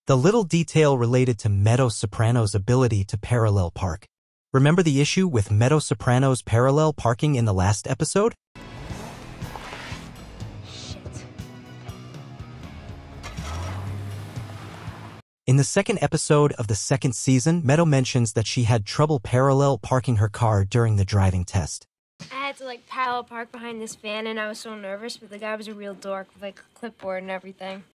The little detail related to Meadow Soprano's ability to parallel park. Remember the issue with Meadow Soprano's parallel parking in the last episode? In the second episode of the second season, Meadow mentions that she had trouble parallel parking her car during the driving test. I had to parallel park behind this van and I was so nervous, but the guy was a real dork with a clipboard and everything.